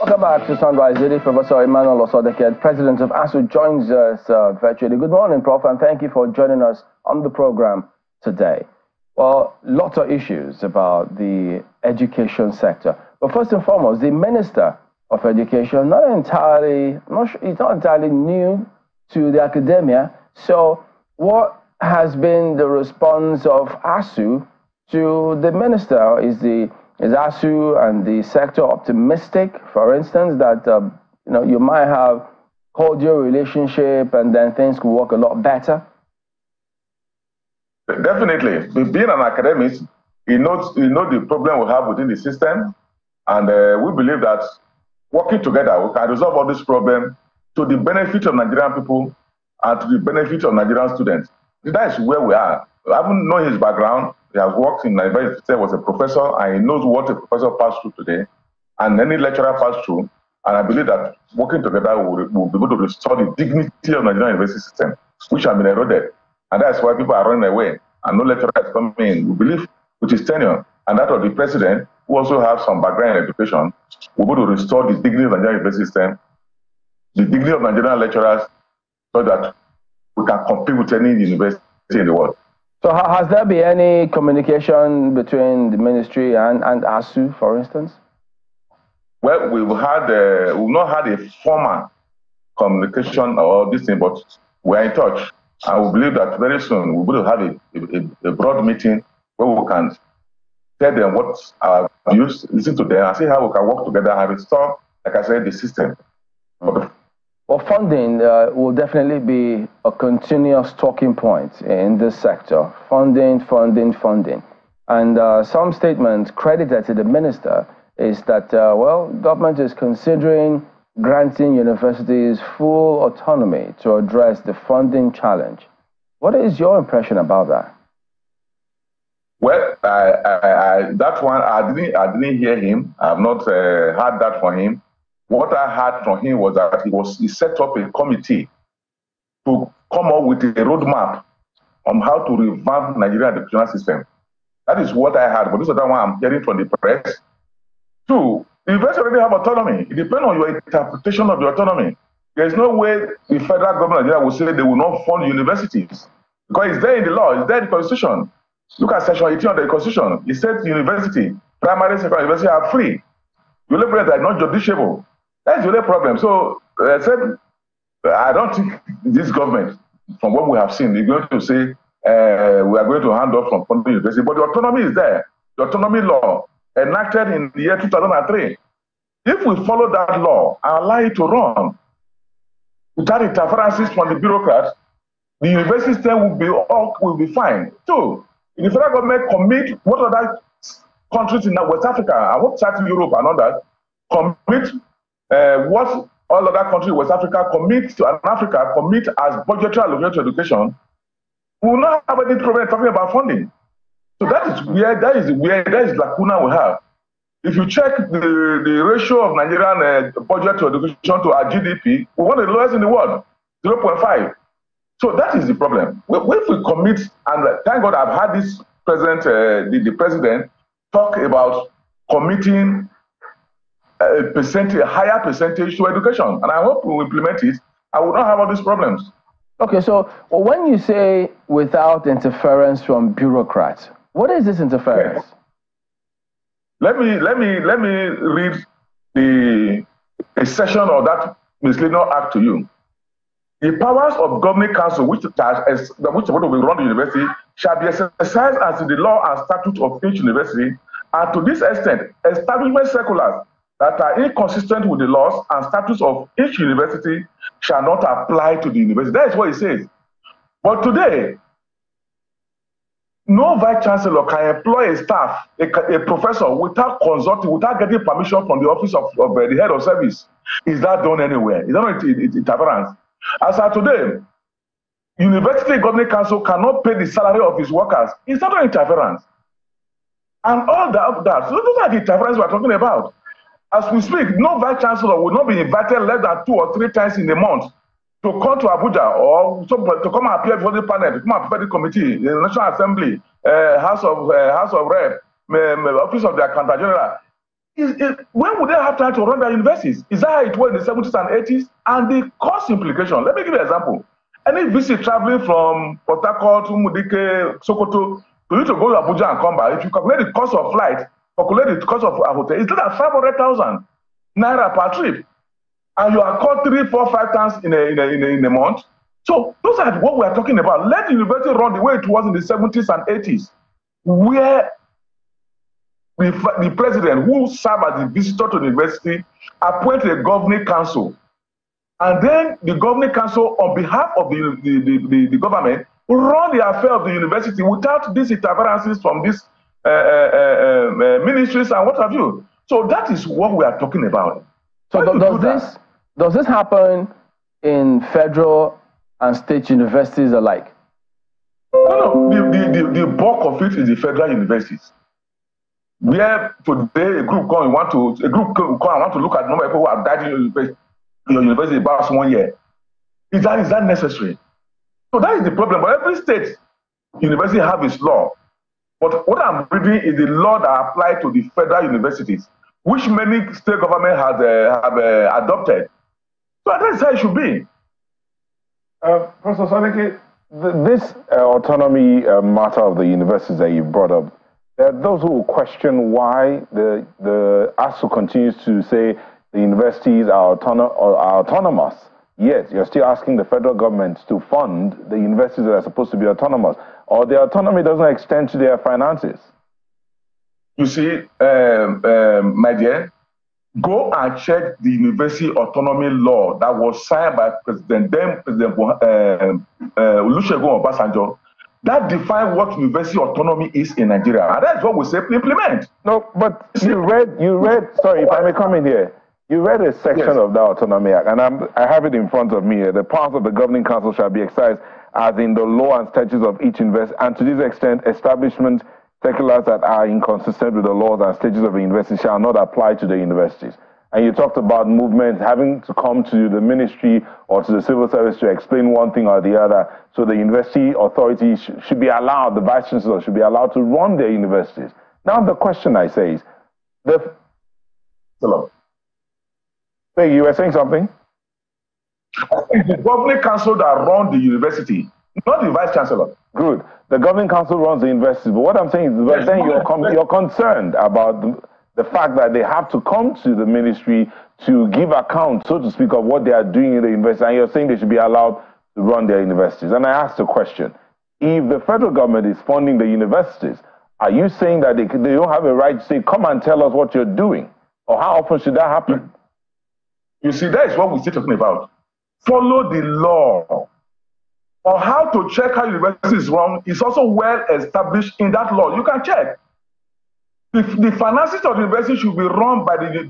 Welcome back to Sunrise Daily. Professor Emmanuel Osodeke, President of ASUU, joins us virtually. Good morning, Prof, and thank you for joining us on the program today. Well, lots of issues about the education sector. But first and foremost, the Minister of Education, he's not entirely new to the academia. So what has been the response of ASUU to the minister? Is ASUU and the sector optimistic, for instance, that you might have cordial relationship and then things could work a lot better? Definitely. Being an academic, you know the problem we have within the system, and we believe that working together, we can resolve all this problem to the benefit of Nigerian people and to the benefit of Nigerian students. That is where we are. I haven't known his background. He has worked in Nigeria, he was a professor, and he knows what a professor passed through today, and any lecturer passed through. And I believe that working together will be able to restore the dignity of Nigerian university system, which has been eroded. And that's why people are running away, and no lecturer is coming in. We believe with his tenure, and that of the president, who also has some background in education, we'll be able to restore the dignity of the Nigerian university system, the dignity of Nigerian lecturers, so that we can compete with any university in the world. So has there been any communication between the ministry and ASUU, for instance? Well, we've not had a formal communication or this thing, but we're in touch. And we believe that very soon we will have a broad meeting where we can tell them what our views, listen to them, and see how we can work together and restore, like I said, the system. Well, funding will definitely be a continuous talking point in this sector. Funding. And some statements credited to the minister is that, government is considering granting universities full autonomy to address the funding challenge. What is your impression about that? Well, that one, I didn't hear him. I have not heard that from him. What I heard from him was that he set up a committee to come up with a roadmap on how to revamp Nigerian educational system. That is what I heard, but this is the one I'm hearing from the press. Two, the university already have autonomy. It depends on your interpretation of the autonomy. There is no way the federal government of Nigeria will say they will not fund universities, because it's there in the law, it's there in the constitution. Look at section 18 of the constitution. It says university, primary, secondary university are free. You liberate are not judiciable. That's the only problem. So I don't think this government, from what we have seen, is going to say we are going to hand off from funding university. But the autonomy is there. The autonomy law enacted in the year 2003. If we follow that law and allow it to run without interferences from the bureaucrats, the university system will be fine. So, if the federal government commit what other countries in West Africa and what South Europe and others commit. What all other countries in West Africa commit to, and Africa commit as budgetary allocation to education, we will not have any problem talking about funding. So that is lacuna we have. If you check the ratio of Nigerian budget to education to our GDP, we're one of the lowest in the world, 0.5. So that is the problem. If we commit, and thank God I've had this the president talk about committing a higher percentage to education, and I hope we will implement it. I will not have all these problems. Okay, so when you say without interference from bureaucrats, what is this interference? Let me read a section of that misleading act to you. The powers of governing council which supposed to run the university shall be exercised as in the law and statute of each university, and to this extent, establishment circulars that are inconsistent with the laws and statutes of each university shall not apply to the university. That is what it says. But today, no vice chancellor can employ a staff, a professor, without consulting, without getting permission from the office of the head of service. Is that done anywhere? Is that not interference? As of today, university governing council cannot pay the salary of its workers. Is that not interference? And all that. So those are the interference we are talking about. As we speak, no vice chancellor will not be invited less than 2 or 3 times in a month to come to Abuja or to come and appear before the panel, to come and prepare the committee, the National Assembly, House of Rep, Office of the Accountant General. when would they have time to run their universities? Is that how it was in the 70s and 80s? And the cost implication, let me give you an example. Any VC traveling from Port Harcourt, Mudike, Sokoto, for you to go to Abuja and come back, if you calculate the cost of flight, calculate the cost of a hotel, it's like 500,000 naira per trip. And you are called 3, 4, 5 times in a month. So those are what we are talking about. Let the university run the way it was in the 70s and 80s, where the president who served as the visitor to the university appointed a governing council. And then the governing council, on behalf of the government, run the affair of the university without these interferences from these ministries and what have you. So that is what we are talking about. So does this happen in federal and state universities alike? No, the bulk of it is the federal universities. Where today a group come and want to look at the number of people who have died in your university about 1 year. Is that necessary? So that is the problem. But every state university have its law. But what I'm reading is the law that applies to the federal universities, which many state governments have adopted. So that is how it should be. Professor Soneke, this autonomy matter of the universities that you brought up, there are those who will question why the ASUU continues to say the universities are autonomous. Yet you're still asking the federal government to fund the universities that are supposed to be autonomous, or their autonomy doesn't extend to their finances. You see, my dear, go and check the university autonomy law that was signed by President Olusegun Obasanjo. That defines what university autonomy is in Nigeria. And that's what we say implement. No, but you read, sorry, if I may come in here, you read a section of the Autonomy Act, and I have it in front of me here. The powers of the governing council shall be exercised as in the law and statutes of each university, and to this extent, establishment circulars that are inconsistent with the laws and statutes of the university shall not apply to the universities. And you talked about movements having to come to the ministry or to the civil service to explain one thing or the other. So the university authorities should be allowed, the vice chancellor should be allowed to run their universities. Now the question I say is, Hello. Hey, you were saying something? It's the governing council that runs the university, not the vice chancellor. Good. The governing council runs the university. But what I'm saying is, you're concerned about the fact that they have to come to the ministry to give account, so to speak, of what they are doing in the university, and you're saying they should be allowed to run their universities. And I asked the question, if the federal government is funding the universities, are you saying that they don't have a right to say, come and tell us what you're doing? Or how often should that happen? You see, that is what we're still talking about. Follow the law. Or how to check how university is run is also well established in that law. You can check. The finances of the university should be run by the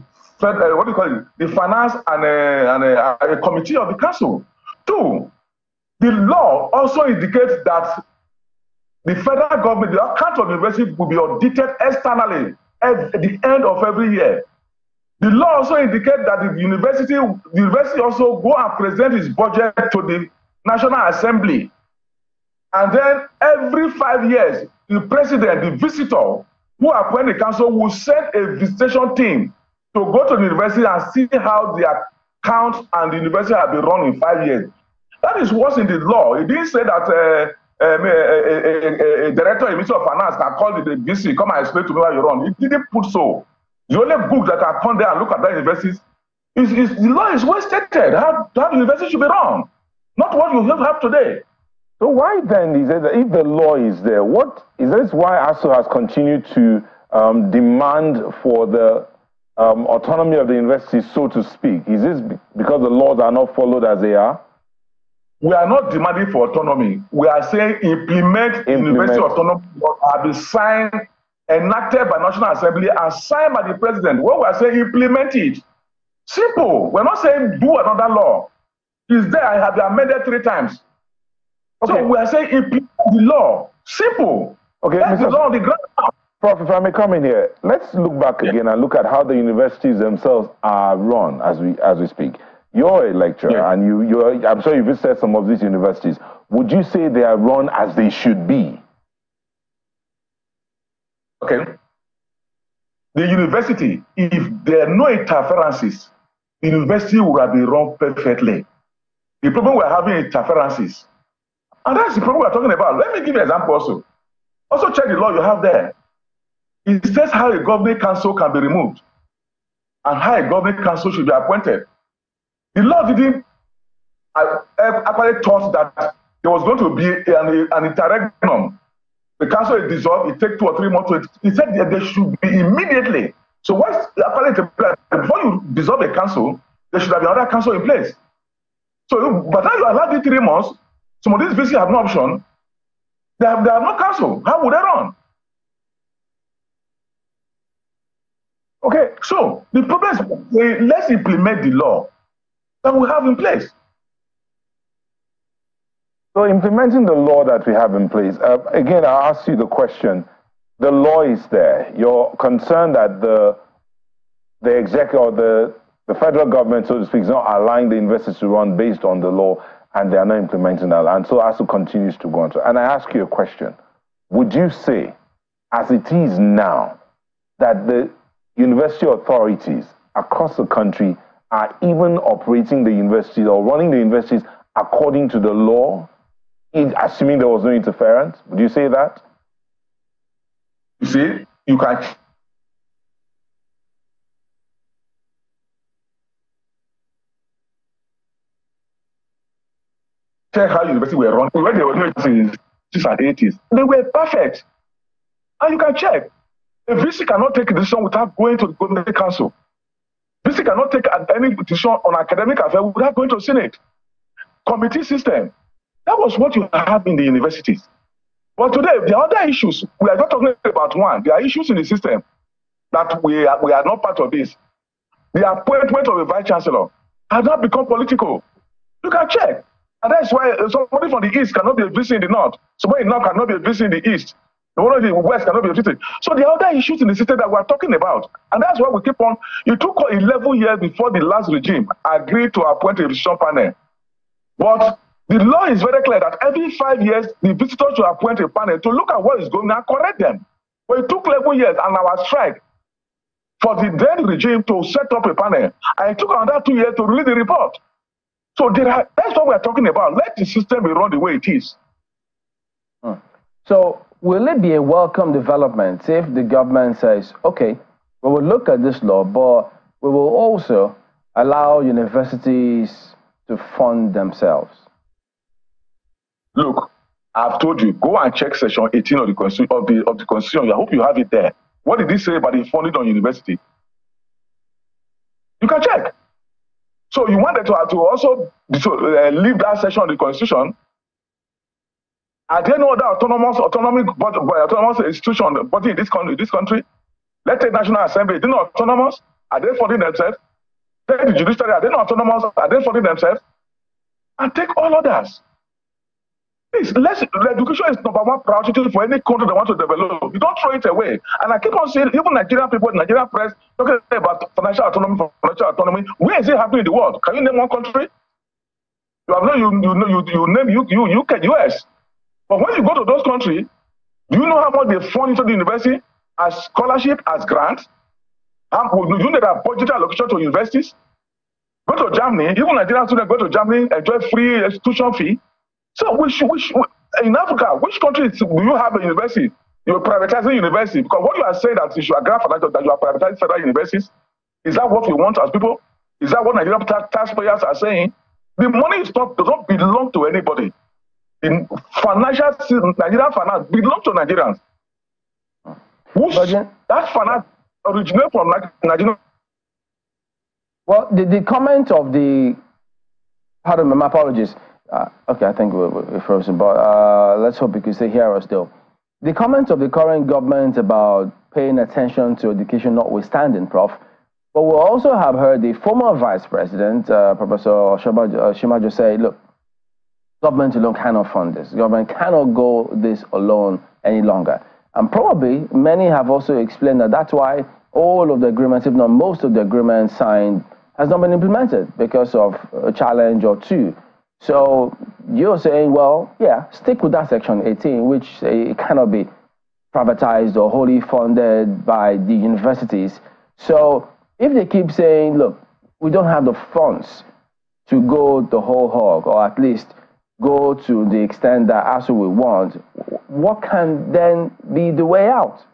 finance and a committee of the council. 2, the law also indicates that the federal government, the account of the university will be audited externally at the end of every year. The law also indicates that the university also go and present its budget to the National Assembly. And then every 5 years, the president, the visitor, who appoint the council will send a visitation team to go to the university and see how the account and the university have been run in 5 years. That is what's in the law. It didn't say that a director in Ministry of Finance can call the VC, come and explain to me how you run. It didn't put so. The only book that can come there and look at that universities is the law is well stated, how the university should be run, not what you have today. So why then is it that if the law is there, what is this why ASUU has continued to demand for the autonomy of the university, so to speak? Is this because the laws are not followed as they are? We are not demanding for autonomy. We are saying implement. University autonomy have been signed, enacted by National Assembly and signed by the president. What we are saying, implement it. Simple. We're not saying do another law. It's there. I have been amended 3 times. Okay. So we are saying implement the law. Simple. Okay, that's the law on the ground. Prof, if I may come in here, let's look back again and look at how the universities themselves are run as we speak. You're a lecturer, and I'm sure you've visited some of these universities. Would you say they are run as they should be? Okay. the university, if there are no interferences, the university would have been run perfectly. The problem we're having is interferences. And that's the problem we're talking about. Let me give you an example also. Also check the law you have there. It says how a governing council can be removed and how a governing council should be appointed. The law didn't actually thought that there was going to be an interregnum. The council is dissolved, it takes 2 or 3 months. It said that there should be immediately. So once before you dissolve a council, there should have another council in place. So, but now you allow the 3 months, some of these VC have no option. They have no council. How would they run? Okay, so the problem is let's implement the law that we have in place. So implementing the law that we have in place, again, I'll ask you the question. The law is there. You're concerned that the executive or the federal government, so to speak, is not allowing the investors to run based on the law, and they are not implementing that. And so ASUU continues to go on. And I ask you a question. Would you say, as it is now, that the university authorities across the country are even operating the universities or running the universities according to the law, assuming there was no interference? Would you say that? You see, you can check how universities were run. When they were doing it in the 60s and 80s, they were perfect. And you can check. A VC cannot take a decision without going to the government council. VC cannot take any decision on academic affairs without going to the Senate. Committee system. That was what you have in the universities. But today, there are other issues. We are not talking about one. There are issues in the system that we are not part of this. The appointment of a vice chancellor has not become political. You can check. And that's why somebody from the east cannot be a VC in the north. Somebody in the north cannot be a VC in the east. The one in the west cannot be a VC. So there are other issues in the system that we're talking about. And that's why we keep on. It took 11 years before the last regime agreed to appoint a decision panel. But the law is very clear that every 5 years, the visitor should appoint a panel to look at what is going on and correct them. But it took 11 years and our strike for the then regime to set up a panel. And it took another 2 years to release the report. So that's what we're talking about. Let the system be run the way it is. So will it be a welcome development if the government says, okay, we will look at this law, but we will also allow universities to fund themselves? Look, I've told you, go and check section 18 of the Constitution. I hope you have it there. What did it say about the funding on university? You can check. So you wanted to also leave that section of the Constitution. Are there no other autonomous institution body in this country? Let's take National Assembly. They're not autonomous. Are they funding themselves? Take the judiciary. Are they not autonomous? Are they funding themselves? And take all others. Please, education is #1 priority for any country that wants to develop. You don't throw it away. And I keep on saying, even Nigerian people, Nigerian press, talking about financial autonomy. Where is it happening in the world? Can you name one country? You have you name UK, US. But when you go to those countries, do you know how much they fund into the university as scholarship, as grants? You know there are budget allocation to universities? Go to Germany, even Nigerian students go to Germany, enjoy free institution fee. So in Africa, which countries do you have a university? You're privatizing university. Because what you are saying that you are that you are privatizing federal universities, is that what we want as people? Is that what Nigerian taxpayers are saying? The money does not belong to anybody. In Nigerian finance belongs to Nigerians. That finance originates from Nigeria. Well, the comment of the, pardon me, my apologies. Okay, I think we're frozen, but let's hope you can stay here still. The comment of the current government about paying attention to education notwithstanding, Prof, but we also have heard the former Vice President, Professor Shimajo, say, look, government alone cannot fund this. Government cannot go this alone any longer. And probably many have also explained that that's why all of the agreements, if not most of the agreements signed, has not been implemented because of a challenge or two. So you're saying, well, yeah, stick with that section 18, which it cannot be privatized or wholly funded by the universities. So if they keep saying, look, we don't have the funds to go the whole hog, or at least go to the extent that ASUU we want, what can then be the way out?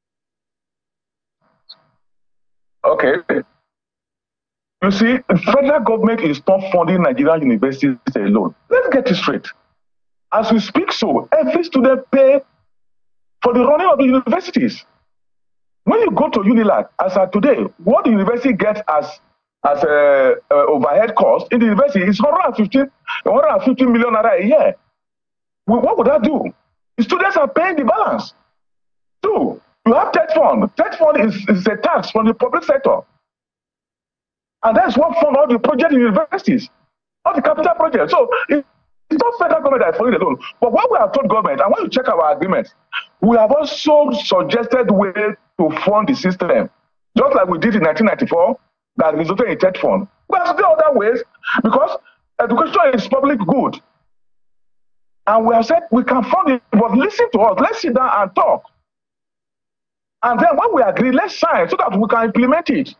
Okay. You see, the federal government is not funding Nigerian universities alone. Let's get it straight. As we speak so, every student pays for the running of the universities. When you go to UNILAG, as of today, what the university gets as overhead cost in the university is 150 million naira a year. What would that do? The students are paying the balance. Two, you have TED fund. TED fund is a tax from the public sector. And that's what fund all the projects in universities, all the capital projects. So it's not federal government that is funding alone. But what we have told government, and when you check our agreements, we have also suggested ways to fund the system, just like we did in 1994. That resulted in TED fund. But there are other ways, because education is public good. And we have said we can fund it, but listen to us. Let's sit down and talk. And then when we agree, let's sign so that we can implement it.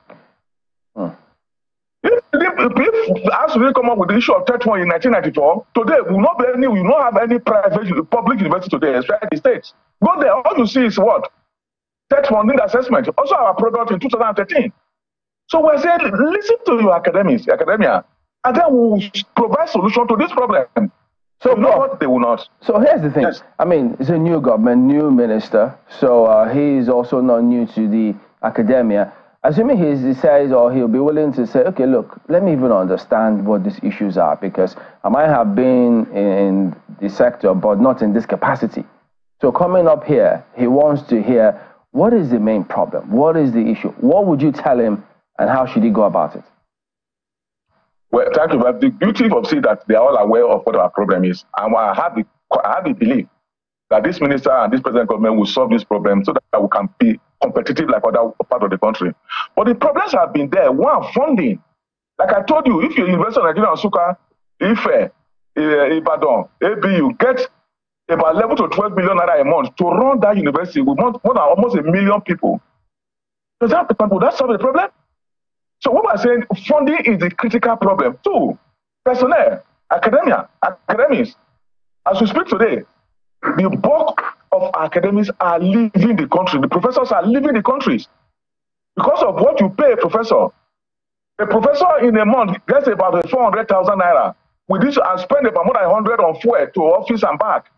If as we come up with the issue of TED fund in 1994, today we will not have any private public university today, especially the states. Go there, all you see is what? TED fund need assessment. Also our product in 2013. So we're saying, listen to your academia, and then we'll provide solution to this problem. So you know what? They will not. So here's the thing. Yes. I mean, it's a new government, new minister. So he is also not new to the academia. Assuming he says, or he'll be willing to say, okay, look, let me even understand what these issues are, because I might have been in the sector, but not in this capacity. So coming up here, he wants to hear, what is the main problem? What is the issue? What would you tell him? And how should he go about it? Well, thank you. But the beauty of seeing that they are all aware of what our problem is. And I have the belief that this minister and this present government will solve this problem so that we can be competitive like other part of the country. But the problems have been there. One, funding. Like I told you, if you invest in Nigeria, Nsukka, Ife, Ibadan, ABU, get about 11 to 12 million naira a month to run that university with more than almost 1 million people. Does that solve the problem? So what we're saying, funding is the critical problem. Two, personnel, academics. As we speak today, the bulk of academics are leaving the country. The professors are leaving the countries because of what you pay a professor. A professor in a month gets about 400,000 naira. With this, I spend about more than 100 on fuel to office and back.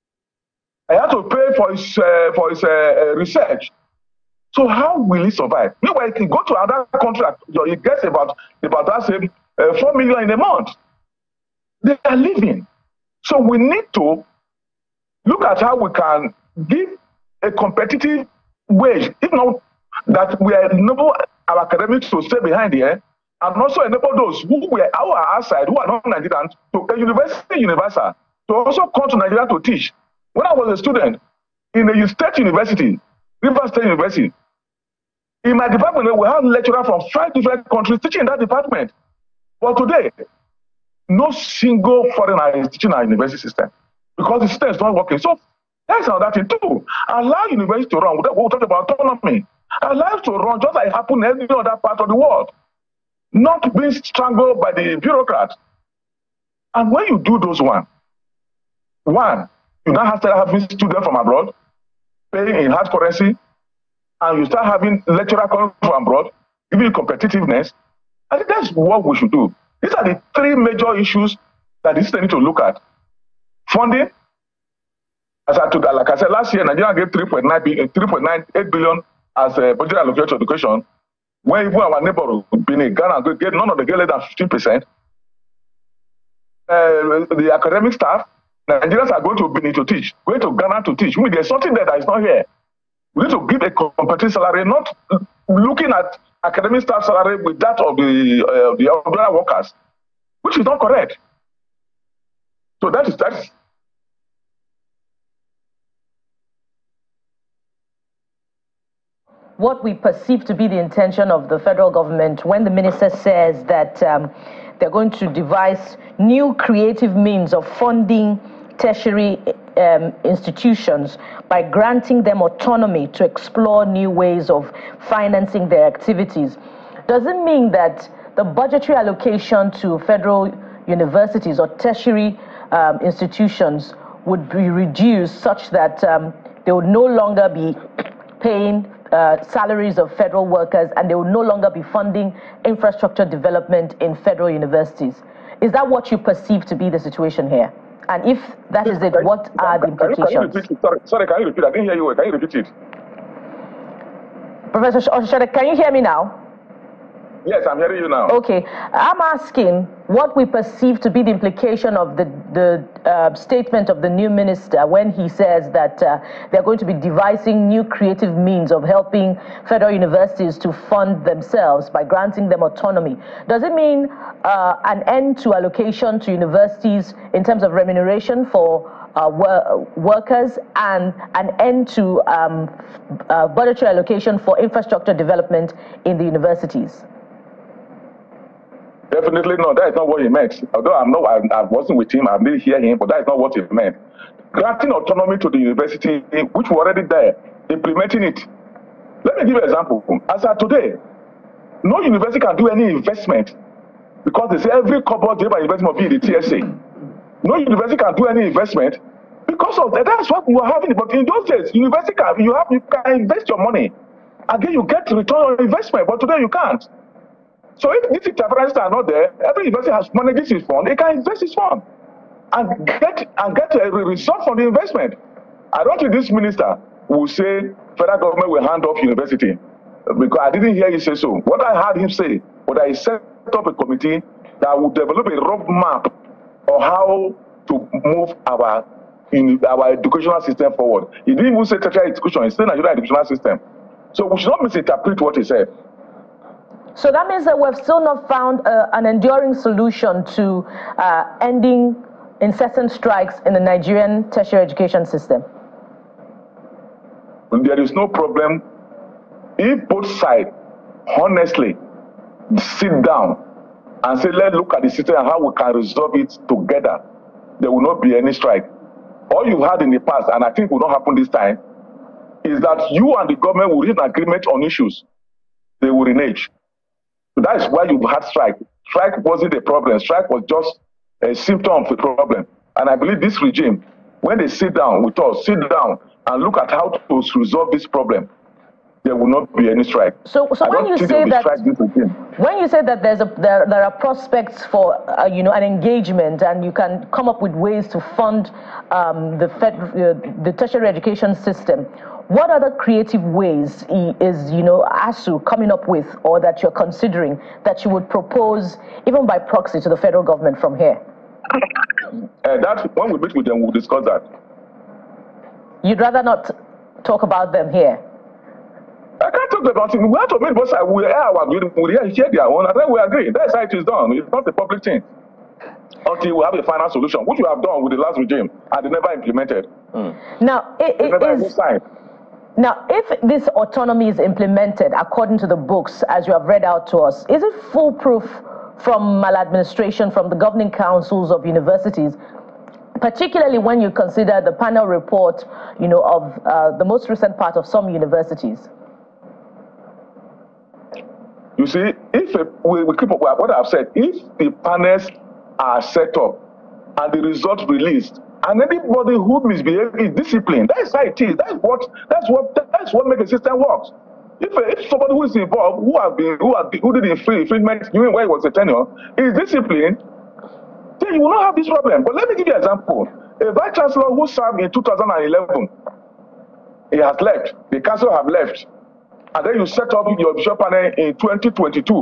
I have to pay for his research. So how will he survive? Meanwhile, if you go to another country, he gets about that same 4 million in a month. They are living. So we need to look at how we can give a competitive wage, if not that we enable our academics to stay behind here, and also enable those who were outside, who are not Nigerians, to a university universal, to also come to Nigeria to teach. When I was a student in a state university, River State University, in my department, we have lecturers from 5 different countries teaching in that department. But today, no single foreigner is teaching our university system because the system is not working. So that's another thing too. Allow university to run. We'll talk about autonomy. Allow it to run just like it happened in any other part of the world. Not being strangled by the bureaucrats. And when you do those one, you now start having students from abroad paying in hard currency, and you start having lecturers coming from abroad, giving you competitiveness. I think that's what we should do. These are the 3 major issues that this need to look at. Funding, like I said, last year, Nigeria gave 3.98 billion as a budget allocation to education, when even our neighbor Benin, Ghana, none of them get less than 15%. The academic staff, Nigerians are going to Benin to teach, going to Ghana to teach. I mean, there's something there that is not here. We need to give a competitive salary, not looking at academic staff salary with that of the other workers, which is not correct. So that is. What we perceive to be the intention of the federal government when the minister says that they're going to devise new creative means of funding tertiary institutions by granting them autonomy to explore new ways of financing their activities. Does it mean that the budgetary allocation to federal universities or tertiary institutions would be reduced such that they would no longer be paying salaries of federal workers and they would no longer be funding infrastructure development in federal universities? Is that what you perceive to be the situation here? And if that is it, what are the implications? Can you repeat it? Sorry, can you repeat it? I didn't hear you. Can you repeat it? Professor Oshode, can you hear me now? Yes, I'm hearing you now. Okay. I'm asking what we perceive to be the implication of the statement of the new minister when he says that they're going to be devising new creative means of helping federal universities to fund themselves by granting them autonomy. Does it mean an end to allocation to universities in terms of remuneration for workers and an end to budgetary allocation for infrastructure development in the universities? Definitely not. That is not what he meant. Although I wasn't with him, I didn't hear him, but that is not what he meant. Granting autonomy to the university, which were already there, implementing it. Let me give you an example. As of today, no university can do any investment because they say every couple of university must be in the TSA. No university can do any investment because of that. That's what we are having. But in those days, university you can invest your money, and then you get return on investment. But today you can't. So if these interferences are not there, every university has managed its fund, it can invest its fund and get a result from the investment. I don't think this minister will say federal government will hand off university, because I didn't hear you say so. What I heard him say was that he set up a committee that will develop a roadmap on how to move our educational system forward. He didn't even say tertiary education, he said Nigerian educational system. So we should not misinterpret what he said. So that means that we've still not found an enduring solution to ending incessant strikes in the Nigerian tertiary education system. There is no problem if both sides honestly sit down and say, let's look at the system and how we can resolve it together. There will not be any strike. All you had in the past, and I think will not happen this time, is that you and the government will reach an agreement on issues. They will renege. So that is why you had strike. Strike wasn't a problem. Strike was just a symptom of the problem. And I believe this regime, when they sit down with us, sit down and look at how to resolve this problem, there will not be any strike. So when you say that there are prospects for an engagement and you can come up with ways to fund the tertiary education system, what other creative ways is ASUU coming up with, or that you're considering, that you would propose even by proxy to the federal government from here? That when we meet with them, we'll discuss that. You'd rather not talk about them here? I can't talk about it. We have to meet both sides. We hear their own, and then we agree. That's how it is done. It's not a public thing. Until we have a final solution, which we have done with the last regime, and they never implemented. Now, Now, if this autonomy is implemented according to the books, as you have read out to us, is it foolproof from maladministration from the governing councils of universities, particularly when you consider the panel report, of the most recent part of some universities? You see, if we keep up with what I've said, if the panels are set up and the results released, and anybody who misbehaves is disciplined, that's how it is. That's what makes a system work. If somebody who is involved, who did infringement during when it was a tenure, is disciplined, then you will not have this problem. But let me give you an example. A vice chancellor who served in 2011, he has left. The council have left. And then you set up your bishop panel in 2022.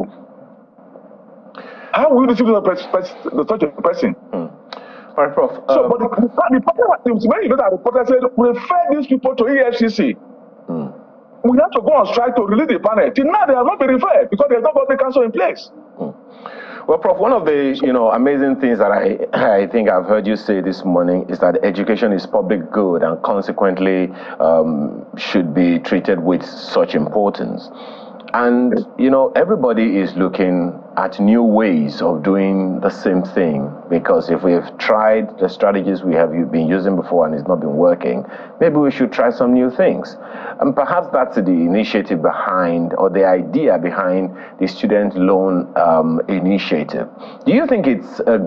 How will you receive such a person? All right, Prof. So, but the problem was, when you get a reporter said, refer these people to EFCC. We have to go on strike to release the panel. Till now, they have not been referred because there's no public council in place. Well, Prof, one of the amazing things that I think I've heard you say this morning is that education is public good and consequently should be treated with such importance. And everybody is looking at new ways of doing the same thing? Because if we've tried the strategies we have been using before and it's not been working, maybe we should try some new things. And perhaps that's the initiative behind, or the idea behind, the student loan initiative. Do you think it's a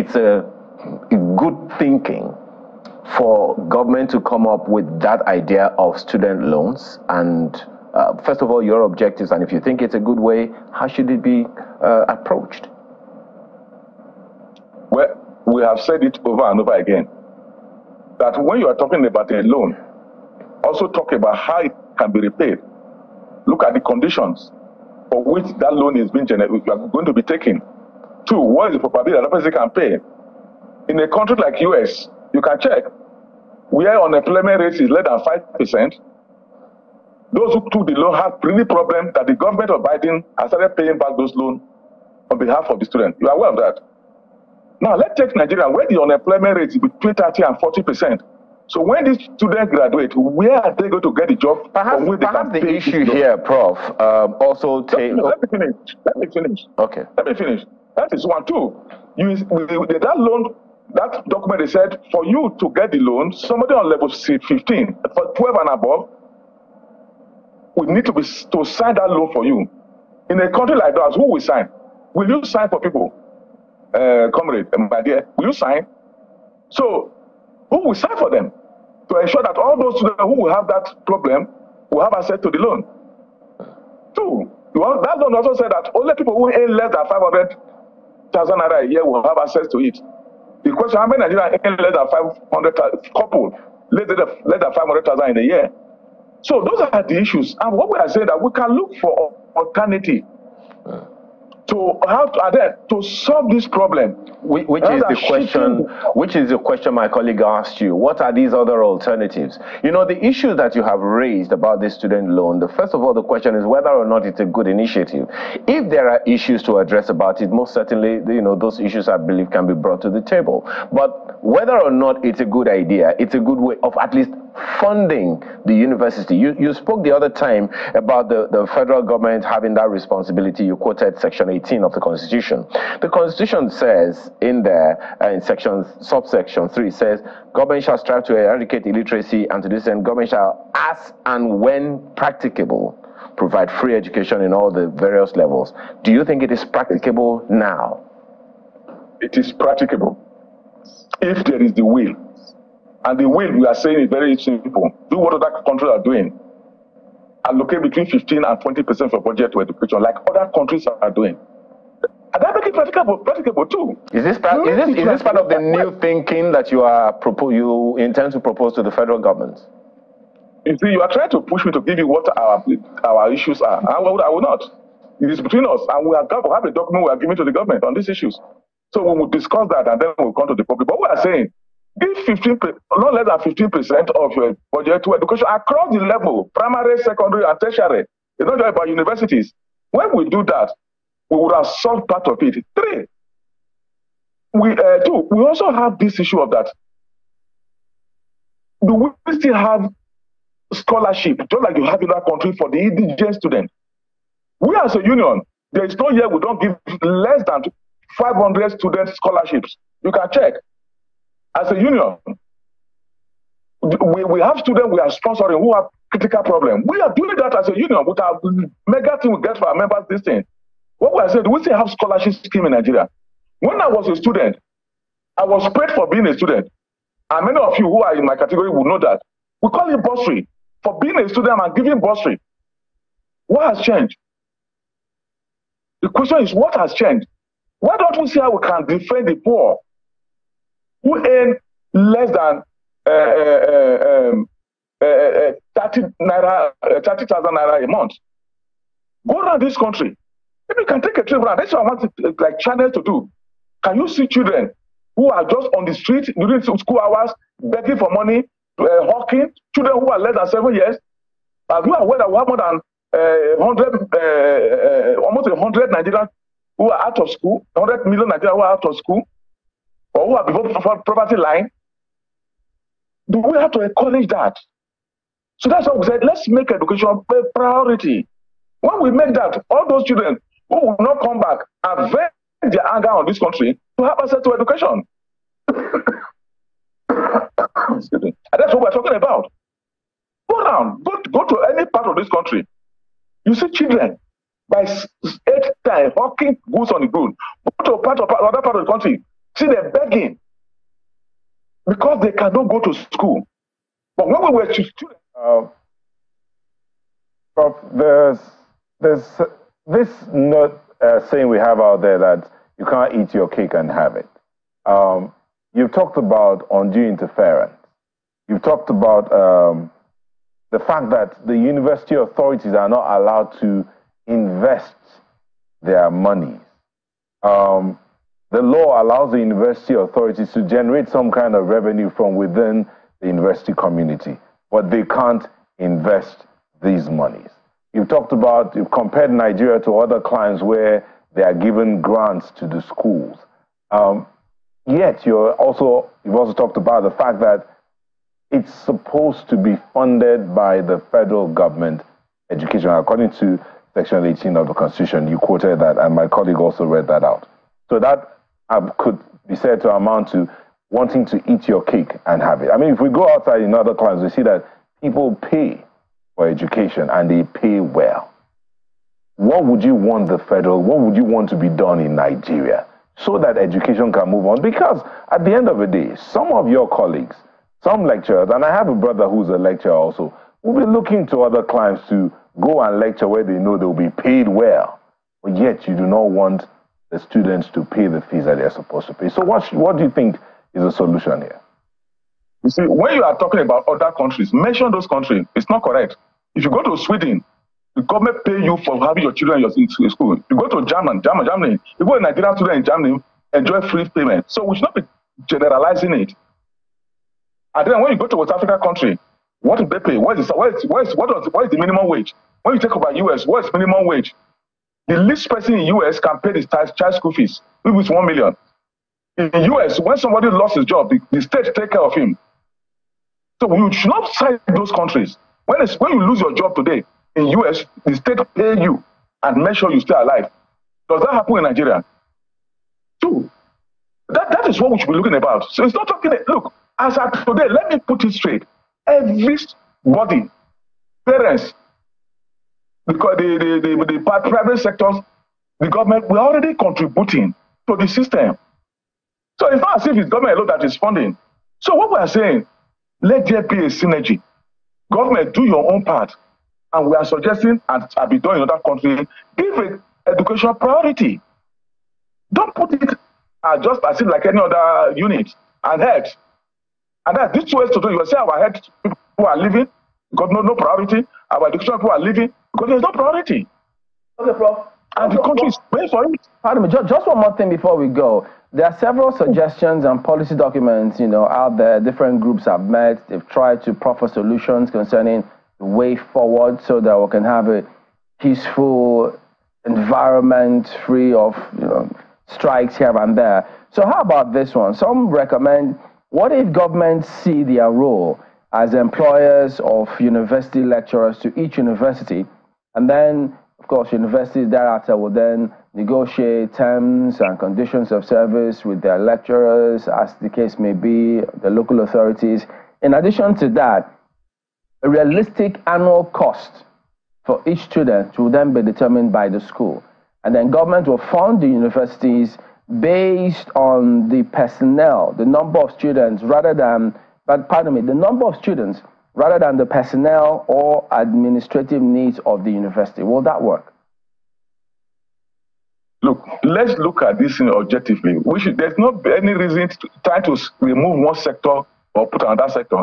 good thinking for government to come up with that idea of student loans? And first of all, your objectives, and if you think it's a good way, how should it be approached? Well, we have said it over and over again, that when you are talking about a loan, also talk about how it can be repaid. Look at the conditions for which that loan is being going to be taken. 2, what is the probability that the person can pay? In a country like US, you can check where unemployment rate is less than 5%. Those who took the loan have really problem that the government of Biden has started paying back those loans on behalf of the student. You are aware of that? Now, let's take Nigeria, where the unemployment rate is between 30 and 40%. So when these students graduate, where are they going to get a job? Perhaps the issue here, Prof, also take... Let me finish. Okay. Let me finish. That is one, too. That loan, that document, they said, for you to get the loan, somebody on level 15, for 12 and above, we need to sign that loan for you. In a country like ours, who will sign? Will you sign for people? Comrade, my dear, will you sign? So, who will sign for them? To ensure that all those students who will have that problem will have access to the loan. 2, that loan also said that only people who earn less than 500,000 naira a year will have access to it. The question, how many Nigerians earn less than 500,000, couple, less than 500,000 in a year? So those are the issues. And what we are saying that we can look for alternative to solve this problem. Which is the question my colleague asked you. What are these other alternatives? You know, the issue that you have raised about this student loan, first of all, the question is whether or not it's a good initiative. If there are issues to address about it, most certainly, you know, those issues, I believe, can be brought to the table. But whether or not it's a good idea, it's a good way of at least funding the university. You spoke the other time about the federal government having that responsibility. You quoted Section 18 of the Constitution. The Constitution says in there, in subsection 3, says, government shall strive to eradicate illiteracy, and to this end, government shall, as and when practicable, provide free education in all the various levels. Do you think it is practicable now? It is practicable if there is the will. And the will, we are saying, is very simple. Do what other countries are doing. Allocate between 15 and 20% of budget to education, like other countries are doing. And that makes it practicable too. Is this part of the new thinking that you intend to propose to the federal government? You see, you are trying to push me to give you what our issues are. I will not. It is between us, and we have a document we are giving to the government on these issues. So we will discuss that, and then we'll come to the public. But we are saying, give 15%, not less than 15% of your budget to education across the level, primary, secondary, and tertiary. It's not just about universities. When we do that, we would have solved part of it. 3, we also have this issue of that. Do we still have scholarship, just like you have in that country, for the indigent student? We as a union, there is no year we don't give less than 500 student scholarships. You can check. As a union, we have students we are sponsoring who have critical problems. We are doing that as a union with our mega team we get for our members this thing. What we are saying, we still have scholarship scheme in Nigeria. When I was a student, I was paid for being a student. And many of you who are in my category will know that. We call it bursary. For being a student, I'm giving bursary. What has changed? The question is, what has changed? Why don't we see how we can defend the poor who earn less than 30,000 naira a month? Go around this country. Maybe you can take a trip around. That's what I want like channels to do. Can you see children who are just on the street during school hours begging for money, hawking? Children who are less than 7 years? Are you aware that we have more than almost 100 Nigerians who are out of school, 100 million Nigerians who are out of school, or who are below poverty line? Do we have to encourage that? So that's why we said, let's make education a priority. When we make that, all those children who will not come back and vent their anger on this country to have access to education. Excuse me. And that's what we're talking about. Go down, go to any part of this country. You see children by 8 times hawking goods on the road. Go to another part of the country, see them begging because they cannot go to school. But when we were students, Prof, there's this saying we have out there that you can't eat your cake and have it. You've talked about undue interference. You've talked about the fact that the university authorities are not allowed to invest their money. The law allows the university authorities to generate some kind of revenue from within the university community, but they can't invest these monies. You've compared Nigeria to other climes where they are given grants to the schools. Yet you've also talked about the fact that it's supposed to be funded by the federal government education. According to Section 18 of the Constitution, you quoted that, and my colleague also read that out. So that could be said to amount to wanting to eat your cake and have it. I mean, if we go outside in other climes, we see that people pay for education and they pay well. What would you want to be done in Nigeria so that education can move on? Because at the end of the day, some of your colleagues, some lecturers, and I have a brother who's a lecturer also, will be looking to other climes to go and lecture where they know they'll be paid well. But yet you do not want the students to pay the fees that they're supposed to pay. So what do you think is the solution here? You see, when you are talking about other countries, mention those countries. It's not correct. If you go to Sweden, the government pay you for having your children in school. You go to Germany. You go to Nigerian students in Germany, enjoy free payment. So we should not be generalizing it. And then when you go to West African country, what do they pay? What is the minimum wage? When you talk about US, what is minimum wage? The least person in US can pay the child school fees, which is $1 million. In the US, when somebody lost his job, the state take care of him. So you should not cite those countries. When you lose your job today in US, the state pay you and make sure you stay alive. Does that happen in Nigeria? Two. That is what we should be looking about. So it's not talking. Look, as of today, let me put it straight. Everybody, parents, because the private sectors, the government, we're already contributing to the system. So it's not as if it's government alone that is funding. So what we are saying, let there be a synergy. Government, do your own part. And we are suggesting, and have been done in other countries, give it education priority. Don't put it just as if like any other unit and head. And that's this way to do. You will say our head people are living because no priority. Our education people are living because there's no priority. Okay, Prof. And the country is paying for it. Pardon me, just one more thing before we go. There are several suggestions and policy documents, out there. Different groups have met. They've tried to proffer solutions concerning the way forward so that we can have a peaceful environment free of, strikes here and there. So how about this one? Some recommend, what if governments see their role as employers of university lecturers to each university, and then, of course, universities thereafter will then negotiate terms and conditions of service with their lecturers, as the case may be, the local authorities. In addition to that, a realistic annual cost for each student will then be determined by the school. And then government will fund the universities based on the personnel, the number of students, the number of students rather than the personnel or administrative needs of the university. Will that work? Look, let's look at this objectively. There's not any reason to try to remove one sector or put another sector.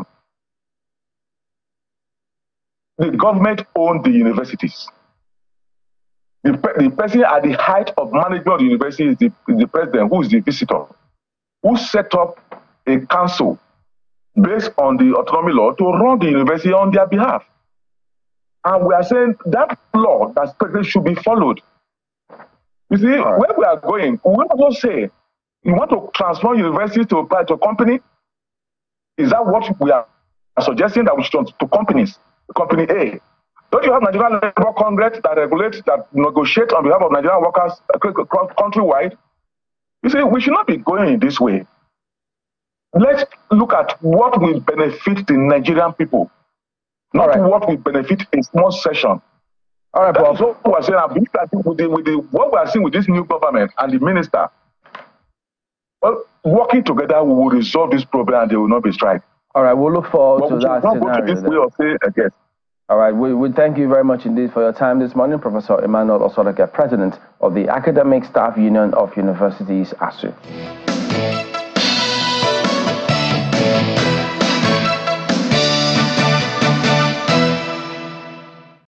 The government owns the universities. The person at the height of management of the university is the president, who is the visitor, who set up a council based on the autonomy law to run the university on their behalf. And we are saying that law, that president, should be followed. You see, where we are going, we also say, you want to transform university to a company? Is that what we are suggesting, that we should to companies? Company A. Don't you have Nigerian Labour Congress that regulates, that negotiates on behalf of Nigerian workers countrywide? You see, we should not be going in this way. Let's look at what will benefit the Nigerian people, not what will benefit a small session. All right, That's what we're saying. I believe that what we are seeing with this new government and the minister, well, working together, we will resolve this problem and there will not be strike. All right, we'll look forward to that scenario. Go to this way of saying, yes. All right, we thank you very much indeed for your time this morning, Professor Emmanuel Osodeke, President of the Academic Staff Union of Universities, ASUU.